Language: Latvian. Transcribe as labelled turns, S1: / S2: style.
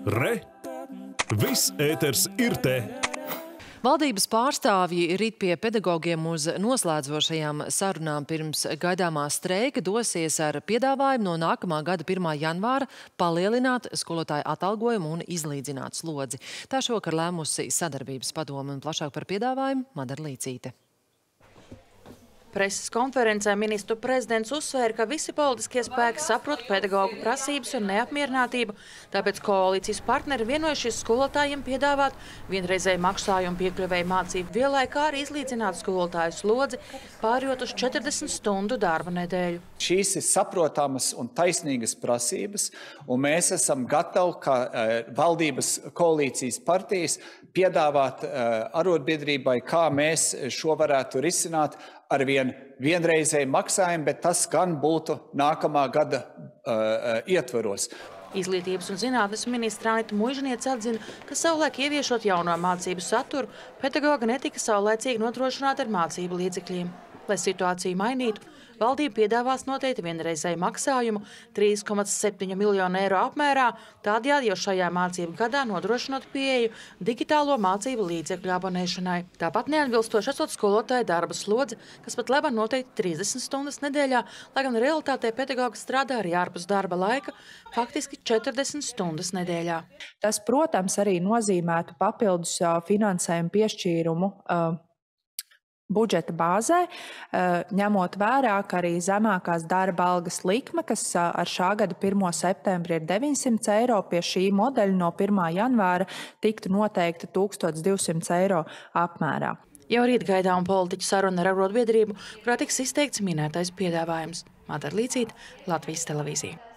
S1: Re! Viss ēters ir te!
S2: Valdības pārstāvji rīt pie pedagogiem uz noslēdzošajām sarunām pirms gaidāmā streika dosies ar piedāvājumu no nākamā gada 1. janvāra palielināt skolotāju atalgojumu un izlīdzināt slodzi. Tā šovakar lēmusi sadarbības padome un plašāk par piedāvājumu Madara Līcīte.
S3: Preses konferencē ministru prezidents uzsvēra, ka visi politiskie spēki saprot pedagogu prasības un neapmierinātību, tāpēc koalīcijas partneri vienojušies skolotājiem piedāvāt vienreizēju maksājumu piekļuvēju mācību vielai, kā arī izlīdzināt skolotāju slodzi, pārjot uz 40 stundu darba nedēļu.
S4: Šīs ir saprotamas un taisnīgas prasības, un mēs esam gatavi, kā valdības koalīcijas partijas, piedāvāt arotbiedrībai, kā mēs šo varētu risināt ar vienreizēju maksājumu, bet tas gan būtu nākamā gada ietvaros.
S3: Izglītības un zinātnes ministra Anita Muižniece atzina, ka savulaik ieviešot jauno mācību saturu, pedagoga netika saulēcīgi nodrošināta ar mācību līdzekļiem. Lai situāciju mainītu, valdība piedāvās noteikti vienreizēju maksājumu 3,7 miljonu eiro apmērā, tādējādi jau šajā mācību gadā nodrošinot pieeju digitālo mācību līdzekļu abonēšanai. Tāpat neatbilstoši esot skolotāju darba slodzi, kas pat labāk noteikti 30 stundas nedēļā, lai gan realitātē pedagogs strādā arī ārpus darba laika, faktiski 40 stundas nedēļā.
S5: Tas, protams, arī nozīmētu papildus finansējumu piešķīrumu budžeta bāzē, ņemot vērā, ka arī zemākās darba algas likme, kas ar šā gada 1. septembri ir 900 eiro, pie šī modeļa no 1. janvāra tiktu noteikta 1200 eiro apmērā.
S3: Jau rīt gaidām politiķu saruna ar arotbiedrību, kurā tiks izteikts minētais piedāvājums. Madara Līcīte, Latvijas televīzija.